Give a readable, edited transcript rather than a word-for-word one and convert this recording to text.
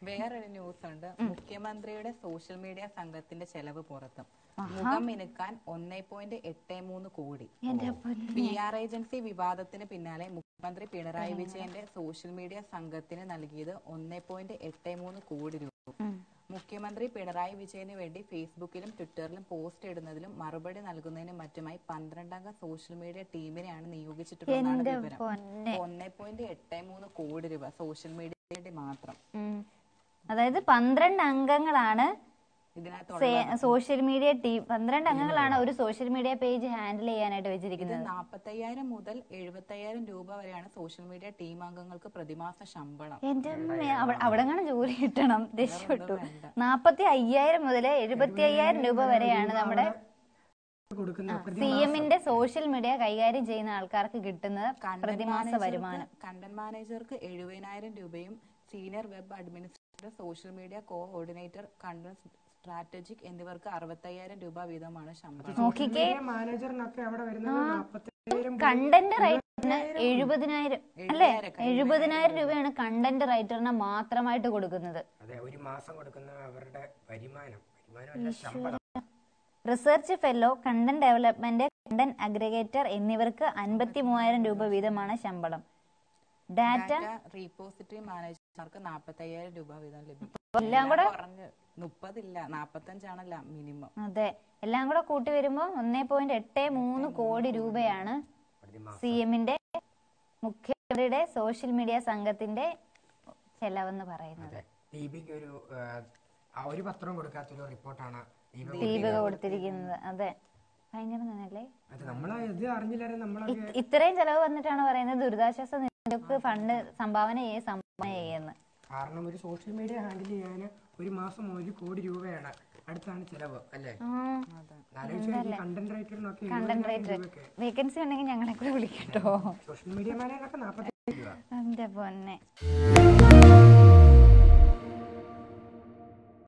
വേറൊരു ന്യൂസ് ഉണ്ട്. മുഖ്യമന്ത്രിയുടെ സോഷ്യൽ മീഡിയ സംഘത്തിന്റെ ചെലവ് പുറത്തും. മുഖം മിനുക്കാൻ 1.83 കോടി. PR ഏജൻസി വിവാദത്തിന് പിന്നാലെ മുഖ്യമന്ത്രി പിണറായി വിജയന്റെ സോഷ്യൽ മീഡിയ സംഘത്തിന് നൽകിയത് 1.83 കോടി രൂപ. മുഖ്യമന്ത്രി പിണറായി വിജയന് വേണ്ടി ഫേസ്ബുക്കിലും ട്വിറ്ററിലും പോസ്റ്റ് ഇടുന്നതിലും മറുപടി നൽകുന്നതിനും മറ്റുമായി 12 അംഗ സോഷ്യൽ മീഡിയ ടീമിനെയാണ് നിയോഗിച്ചിട്ടുള്ളതാണ് വിവരം. 1.83 കോടി രൂപ സോഷ്യൽ മീഡിയയുടെ മാത്രം. അതായത് 12 അംഗങ്ങളാണ് സോഷ്യൽ മീഡിയ ടീം. 12 അംഗങ്ങളാണ് ഒരു സോഷ്യൽ മീഡിയ പേജ് ഹാൻഡിൽ ചെയ്യാനായിട്ട് വെച്ചിരിക്കുന്നത്. 45,000 മുതൽ 75,000 രൂപ വരെയാണ് സോഷ്യൽ മീഡിയ ടീം അംഗങ്ങൾക്ക് പ്രതിമാസ ശമ്പളം. എന്റെ അവിടെ ജോലി കിട്ടണം, രക്ഷപ്പെട്ടു. 45,000 മുതൽ 75,000 രൂപ വരെയാണ് നമ്മുടെ CMന്റെ സോഷ്യൽ മീഡിയ കൈകാര്യം ചെയ്യുന്ന ആൾക്കാർക്ക് കിട്ടുന്ന പ്രതിമാസ വരുമാനം. കണ്ടന്റ് മാനേജർക്ക് 70,000 രൂപയും senior web administrator, social media coordinator, content strategic എന്നിവർക്ക് 65,000 രൂപ വീതമാണ് ശമ്പളം. നോക്കിക്കേ, കണ്ടന്റ് റൈറ്ററിന് 70,000 അല്ലെ, 70,000 രൂപയാണ് കണ്ടന്റ് റൈറ്ററിന് മാത്രമായിട്ട് കൊടുക്കുന്നത്. Research fellow, content development, content aggregator എന്നിവർക്ക് 53,000 രൂപ വീതമാണ് ശമ്പളം. ഡാറ്റ റീപോസിറ്ററി മാനേജർമാർക്ക് 45,000 രൂപ വീതം ലഭിക്കും. എല്ലാം കൂടെ 30 ഇല്ല, 45 മിനിമം. അതെ, എല്ലാം കൂടെ കൂട്ടി വരുമ്പോ 1.83 കോടി രൂപയാണ് CMന്റെ മുഖ്യമന്ത്രിയുടെ സോഷ്യൽ മീഡിയ സംഘത്തിന്റെ ചെലവെന്ന് പറയുന്നത്. ദീപിക കൊടുത്തിരിക്കുന്നത്. അതെ, ഭയങ്കര നന്നല്ലേ. ഇത്രയും ചെലവ് വന്നിട്ടാണ് പറയുന്നത് ദുരിതാശ്വാസ നിധിക്ക് ഫണ്ട് സംഭാവന ചെയ്യുന്നത്. കാരണം ഒരു സോഷ്യൽ മീഡിയ ഹാൻഡിൽ ചെയ്യാൻ ഒരു മാസം 1 കോടി രൂപയാണ് അടുത്താണ് ചെലവ് അല്ലേ. കണ്ടന്റ് റൈറ്റർ വേക്കൻസി ഉണ്ടെങ്കിൽ ഞങ്ങളെ കൂടെ വിളിക്കട്ടോ. സോഷ്യൽ മീഡിയ മാനേജറൊക്കെ 45 രൂപ. എന്റെ പൊന്നെ.